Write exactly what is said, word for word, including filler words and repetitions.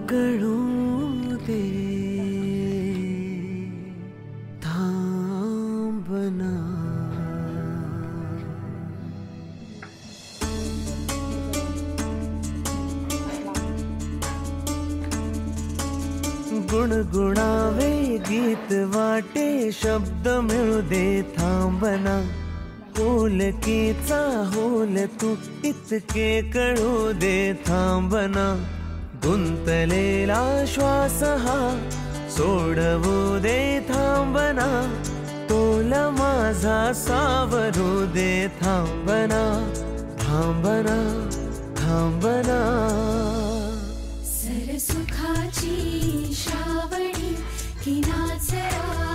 कळू दे थांबना. गुणगुणावे गीत वाटे शब्द मिळू दे थांबना. होलकीचा होल तू इतके कळू दे थांबना. गुंतलेला श्वास हा सोडवू दे थांबना. तोल माझा सावरू दे थांबना. थांबना थांबना. सरसुखाची श्रावणी की नाचरा